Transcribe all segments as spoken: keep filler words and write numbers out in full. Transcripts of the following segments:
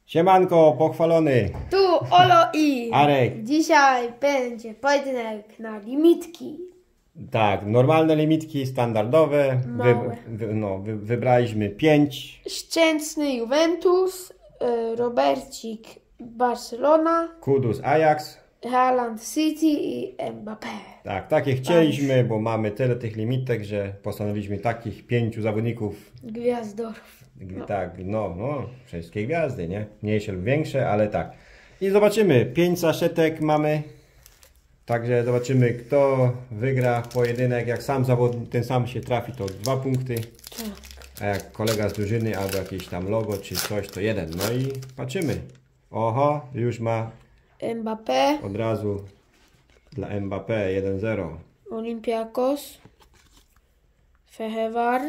Siemanko, pochwalony. Tu Olo i Arek. Dzisiaj będzie pojedynek na limitki. Tak, normalne limitki, standardowe. Małe. Wy, wy, no, wy, wybraliśmy pięć. Szczęsny Juventus, y, Robercik Barcelona, Kudus Ajax. Haaland City i Mbappé. Tak, takie chcieliśmy, bo mamy tyle tych limitek, że postanowiliśmy takich pięciu zawodników. Gwiazdorów. No. Tak, no, no, wszystkie gwiazdy, nie? Mniejsze lub większe, ale tak. I zobaczymy, pięć saszetek mamy. Także zobaczymy, kto wygra pojedynek. Jak sam zawodnik, ten sam się trafi, to dwa punkty. Tak. A jak kolega z drużyny albo jakieś tam logo czy coś, to jeden. No i patrzymy. Oho, już ma Mbappé, od razu dla Mbappé jeden zero. Olympiakos, Fehervar,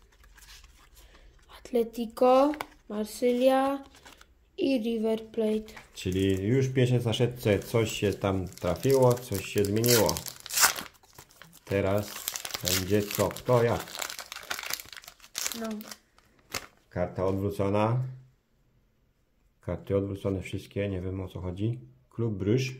Atletico, Marsylia i River Plate. Czyli już w pierwszej saszetce coś się tam trafiło, coś się zmieniło. Teraz będzie co, kto, jak. No. Karta odwrócona. Karty odwrócone wszystkie, nie wiem o co chodzi. Klub Bruges.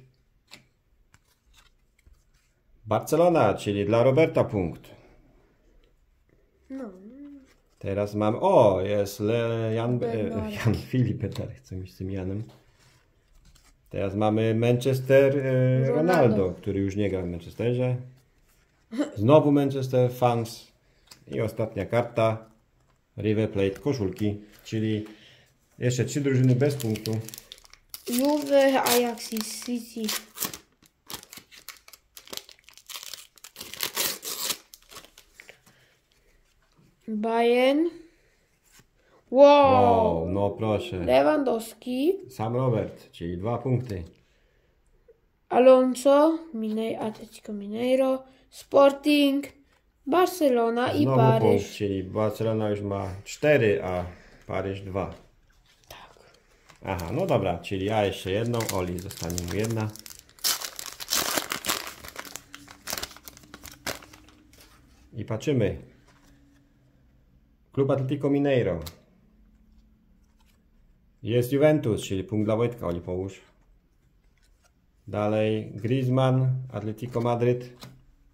Barcelona, czyli dla Roberta punkt. No. Teraz mam, o, jest Le, Jan, Bednarek. Jan Filip Bednarek, co mi z tym Janem. Teraz mamy Manchester e, Ronaldo, Ronaldo, który już nie gra w Manchesterze. Znowu Manchester Fans. I ostatnia karta River Plate, koszulki, czyli jeszcze trzy drużyny bez punktu. Juve, Ajax i City. Bayern. Wow. Wow, no proszę. Lewandowski. Sam Robert, czyli dwa punkty. Alonso. Mine Atletico Mineiro. Sporting. Barcelona i Znowu Paryż. punkt, czyli Barcelona już ma cztery, a Paryż dwa. Tak. Aha, no dobra, czyli ja jeszcze jedną, Oli zostanie mu jedna. I patrzymy. Klub Atletico Mineiro. Jest Juventus, czyli punkt dla Wojtka, Oli połóż. Dalej Griezmann, Atletico Madryt.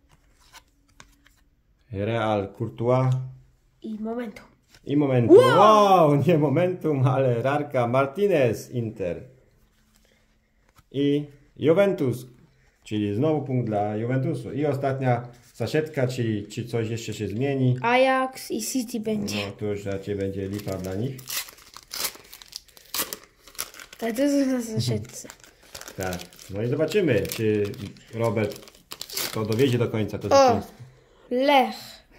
Real Courtois. I Momentum. I Momentum. Wow! Wow, nie Momentum, ale Rarka Martinez, Inter. I Juventus, czyli znowu punkt dla Juventusu. I ostatnia saszetka, czyli czy coś jeszcze się zmieni. Ajax i City będzie. No to już raczej będzie lipa dla nich. Tak, to jest na saszetce. Tak. No i zobaczymy, czy Robert to dowiezie do końca to O! zwycięstwo. Lech.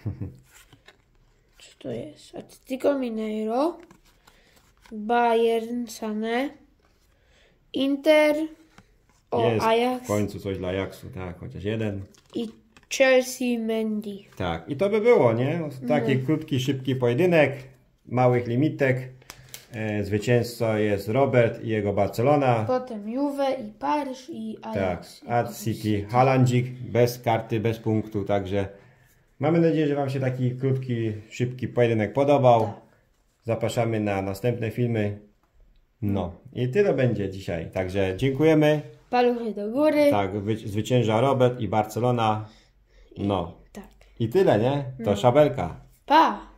Co to jest? Atletico Mineiro. Bayern Sane. Inter. O, Jest Ajax. w końcu coś dla Ajaxu, tak, chociaż jeden. I Chelsea Mendy. Tak, i to by było, nie? Taki No. krótki, szybki pojedynek, małych limitek. E, zwycięzcą jest Robert i jego Barcelona. Potem Juve i Paryż i Tak, Ajax. Ad City, Haalandzik, bez karty, bez punktu, także mamy nadzieję, że Wam się taki krótki, szybki pojedynek podobał. Tak. Zapraszamy na następne filmy. No i tyle będzie dzisiaj, także dziękujemy. Paluchy do góry. Tak, wy- zwycięża Robert i Barcelona. No Tak. i tyle, nie? To No. szabelka. Pa!